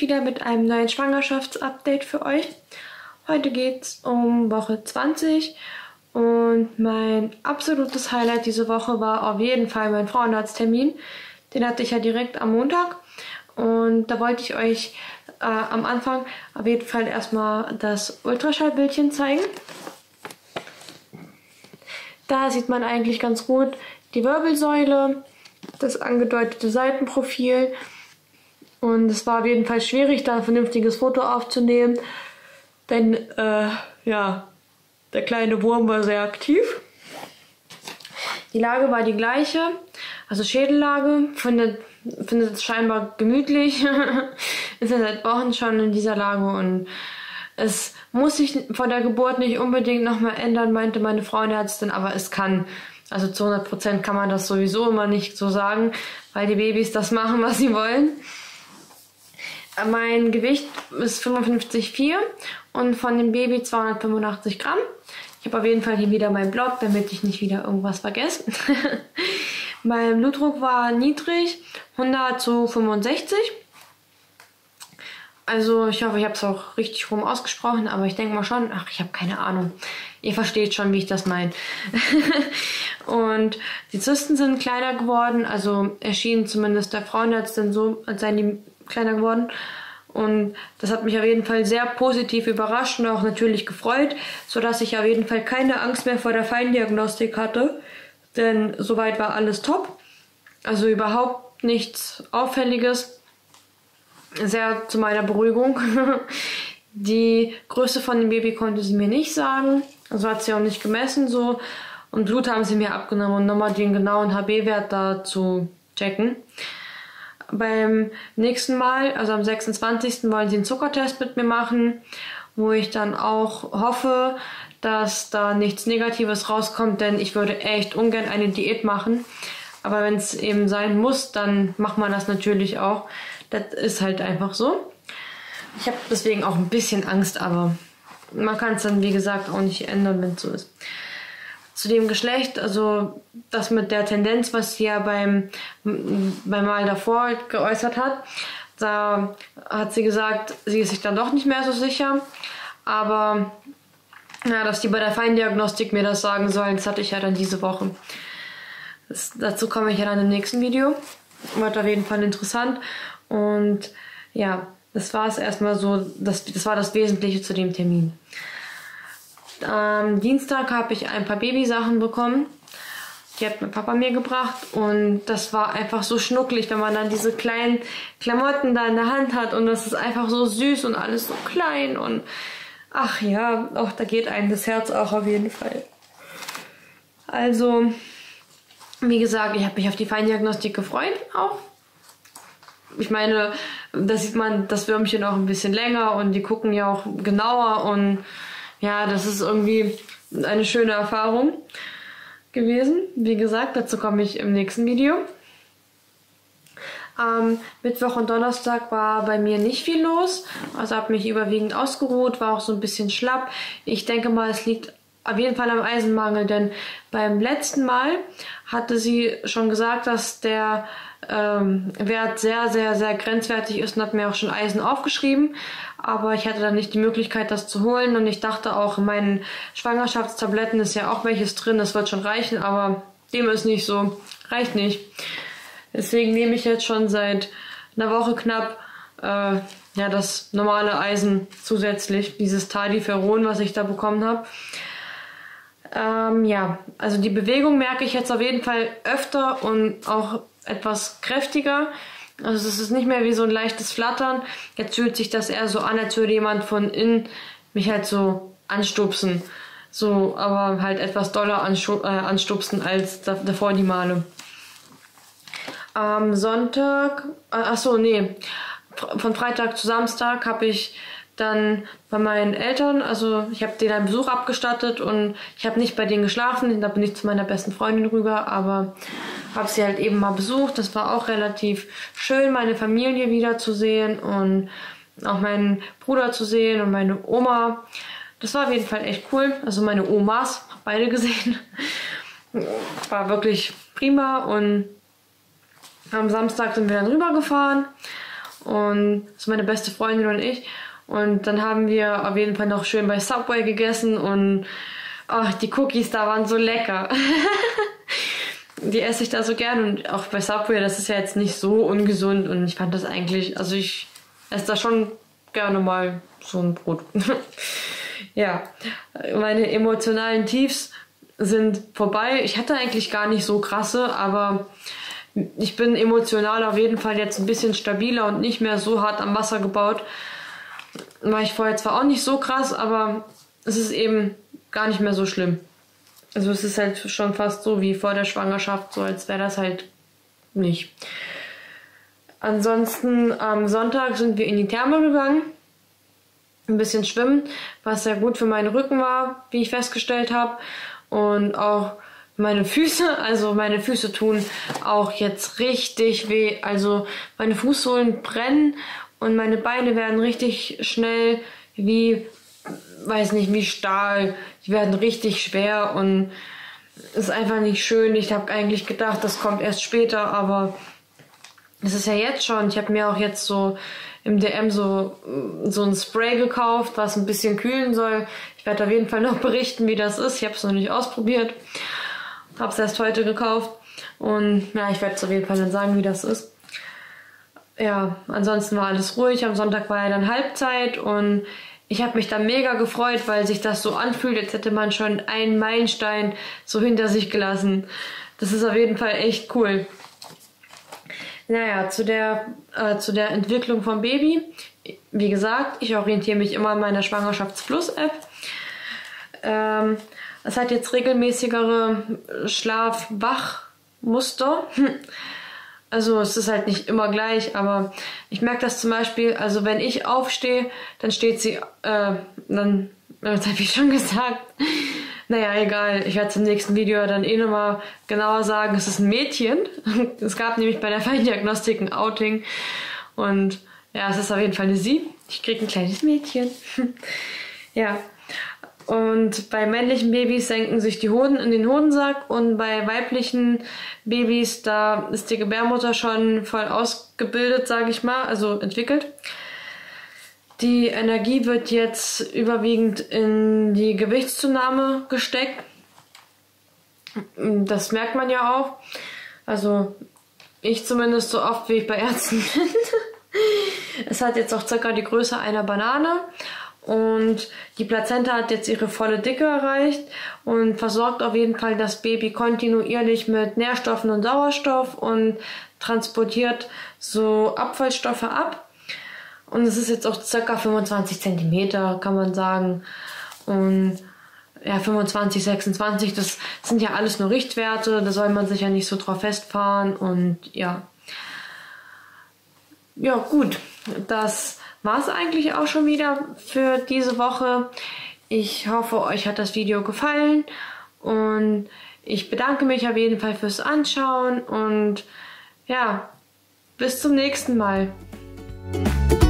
wieder mit einem neuen Schwangerschaftsupdate für euch. Heute geht es um Woche 20 und mein absolutes Highlight diese Woche war auf jeden Fall mein Frauenarzttermin. Den hatte ich ja direkt am Montag und da wollte ich euch am Anfang auf jeden Fall erstmal das Ultraschallbildchen zeigen. Da sieht man eigentlich ganz gut die Wirbelsäule, das angedeutete Seitenprofil. Und es war auf jeden Fall schwierig, da ein vernünftiges Foto aufzunehmen, denn ja, der kleine Wurm war sehr aktiv. Die Lage war die gleiche, also Schädellage, findet es scheinbar gemütlich. Ist ja seit Wochen schon in dieser Lage und es muss sich vor der Geburt nicht unbedingt nochmal ändern, meinte meine Frauenärztin, aber es kann. Also zu 100% kann man das sowieso immer nicht so sagen, weil die Babys das machen, was sie wollen. Mein Gewicht ist 55,4 und von dem Baby 285 Gramm. Ich habe auf jeden Fall hier wieder meinen Blog, damit ich nicht wieder irgendwas vergesse. Mein Blutdruck war niedrig, 100/65. Also ich hoffe, ich habe es auch richtig rum ausgesprochen, aber ich denke mal schon, ach, ich habe keine Ahnung. Ihr versteht schon, wie ich das meine. Und die Zysten sind kleiner geworden, also erschienen zumindest der Frauenärztin so, als seien die kleiner geworden. Und das hat mich auf jeden Fall sehr positiv überrascht und auch natürlich gefreut, sodass ich auf jeden Fall keine Angst mehr vor der Feindiagnostik hatte. Denn soweit war alles top. Also überhaupt nichts Auffälliges. Sehr zu meiner Beruhigung. Die Größe von dem Baby konnte sie mir nicht sagen. Also hat sie auch nicht gemessen so. Und Blut haben sie mir abgenommen, um nochmal den genauen HB-Wert da zu checken. Beim nächsten Mal, also am 26. wollen sie einen Zuckertest mit mir machen, wo ich dann auch hoffe, dass da nichts Negatives rauskommt, denn ich würde echt ungern eine Diät machen. Aber wenn es eben sein muss, dann macht man das natürlich auch. Das ist halt einfach so. Ich habe deswegen auch ein bisschen Angst, aber man kann es dann, wie gesagt, auch nicht ändern, wenn es so ist. Zu dem Geschlecht, also das mit der Tendenz, was sie ja beim Mal davor geäußert hat, da hat sie gesagt, sie ist sich dann doch nicht mehr so sicher. Aber ja, dass die bei der Feindiagnostik mir das sagen sollen, das hatte ich ja dann diese Woche. Dazu komme ich ja dann im nächsten Video. Wird auf jeden Fall interessant. Und ja, das war es erstmal so, das war das Wesentliche zu dem Termin. Am Dienstag habe ich ein paar Babysachen bekommen. Die hat mein Papa mir gebracht und das war einfach so schnucklig, wenn man dann diese kleinen Klamotten da in der Hand hat und das ist einfach so süß und alles so klein und ach ja, auch da geht einem das Herz auch auf jeden Fall. Also, wie gesagt, ich habe mich auf die Feindiagnostik gefreut auch. Ich meine, da sieht man das Würmchen auch ein bisschen länger und die gucken ja auch genauer und ja, das ist irgendwie eine schöne Erfahrung gewesen. Wie gesagt, dazu komme ich im nächsten Video. Mittwoch und Donnerstag war bei mir nicht viel los. Also habe mich überwiegend ausgeruht, war auch so ein bisschen schlapp. Ich denke mal, es liegt auf jeden Fall am Eisenmangel, denn beim letzten Mal hatte sie schon gesagt, dass der Wert sehr, sehr, sehr grenzwertig ist und hat mir auch schon Eisen aufgeschrieben. Aber ich hatte dann nicht die Möglichkeit, das zu holen und ich dachte auch, in meinen Schwangerschaftstabletten ist ja auch welches drin, das wird schon reichen, aber dem ist nicht so, reicht nicht. Deswegen nehme ich jetzt schon seit einer Woche knapp ja, das normale Eisen zusätzlich, dieses Tadipheron, was ich da bekommen habe. Ja, also die Bewegung merke ich jetzt auf jeden Fall öfter und auch etwas kräftiger. Also es ist nicht mehr wie so ein leichtes Flattern. Jetzt fühlt sich das eher so an, als würde jemand von innen mich halt so anstupsen. So, aber halt etwas doller anstupsen als davor die Male. Am Sonntag, von Freitag zu Samstag habe ich dann bei meinen Eltern, also ich habe denen einen Besuch abgestattet und ich habe nicht bei denen geschlafen, da bin ich zu meiner besten Freundin rüber, aber habe sie halt eben mal besucht. Das war auch relativ schön, meine Familie wiederzusehen und auch meinen Bruder zu sehen und meine Oma. Das war auf jeden Fall echt cool, also meine Omas, beide gesehen. War wirklich prima und am Samstag sind wir dann rübergefahren Und das ist meine beste Freundin und ich. Und dann haben wir auf jeden Fall noch schön bei Subway gegessen und ach, die Cookies da waren so lecker. Die esse ich da so gern und auch bei Subway, das ist ja jetzt nicht so ungesund und ich fand das eigentlich, also ich esse da schon gerne mal so ein Brot. Ja, meine emotionalen Tiefs sind vorbei. Ich hatte eigentlich gar nicht so krasse, aber ich bin emotional auf jeden Fall jetzt ein bisschen stabiler und nicht mehr so hart am Wasser gebaut. War ich vorher zwar auch nicht so krass, aber es ist eben gar nicht mehr so schlimm. Also es ist halt schon fast so wie vor der Schwangerschaft, so als wäre das halt nicht. Ansonsten am Sonntag sind wir in die Therme gegangen, ein bisschen schwimmen, was sehr gut für meinen Rücken war, wie ich festgestellt habe. Und auch meine Füße, also meine Füße tun auch jetzt richtig weh. Also meine Fußsohlen brennen und meine Beine werden richtig schnell wie, weiß nicht, wie Stahl. Die werden richtig schwer und ist einfach nicht schön. Ich habe eigentlich gedacht, das kommt erst später, aber es ist ja jetzt schon. Ich habe mir auch jetzt so im DM so ein Spray gekauft, was ein bisschen kühlen soll. Ich werde auf jeden Fall noch berichten, wie das ist. Ich habe es noch nicht ausprobiert. Habe es erst heute gekauft. Und ja, ich werde es auf jeden Fall dann sagen, wie das ist. Ja, ansonsten war alles ruhig. Am Sonntag war ja dann Halbzeit und ich habe mich da mega gefreut, weil sich das so anfühlt, als hätte man schon einen Meilenstein so hinter sich gelassen. Das ist auf jeden Fall echt cool. Naja, zu der Entwicklung vom Baby. Wie gesagt, ich orientiere mich immer an meiner Schwangerschaftsfluss-App. Es hat jetzt regelmäßigere Schlaf-Wach-Muster. Also es ist halt nicht immer gleich, aber ich merke das zum Beispiel, also wenn ich aufstehe, dann steht sie, das habe ich schon gesagt. Naja, egal, ich werde es im nächsten Video dann eh nochmal genauer sagen, es ist ein Mädchen. Es gab nämlich bei der Feindiagnostik ein Outing und ja, es ist auf jeden Fall eine Sie. Ich kriege ein kleines Mädchen. Ja. Und bei männlichen Babys senken sich die Hoden in den Hodensack und bei weiblichen Babys, da ist die Gebärmutter schon voll ausgebildet, sage ich mal, also entwickelt. Die Energie wird jetzt überwiegend in die Gewichtszunahme gesteckt. Das merkt man ja auch. Also ich zumindest so oft, wie ich bei Ärzten bin. Es hat jetzt auch circa die Größe einer Banane. Und die Plazenta hat jetzt ihre volle Dicke erreicht und versorgt auf jeden Fall das Baby kontinuierlich mit Nährstoffen und Sauerstoff und transportiert so Abfallstoffe ab. Und es ist jetzt auch ca. 25 cm, kann man sagen. Und ja, 25, 26, das sind ja alles nur Richtwerte, da soll man sich ja nicht so drauf festfahren. Und ja, gut, das war es eigentlich auch schon wieder für diese Woche. Ich hoffe, euch hat das Video gefallen und ich bedanke mich auf jeden Fall fürs Anschauen und ja, bis zum nächsten Mal.